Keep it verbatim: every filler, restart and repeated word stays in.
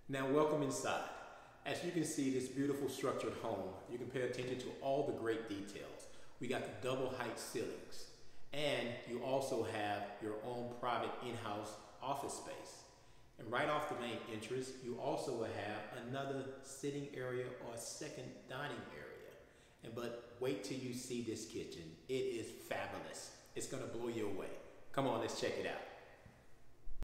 Now welcome inside. As you can see this beautiful structured home, you can pay attention to all the great details. We got the double height ceilings, and you also have your own private in-house office space. And right off the main entrance, you also will have another sitting area or a second dining area. And but wait till you see this kitchen. It is fabulous. It's gonna blow you away. Come on, let's check it out.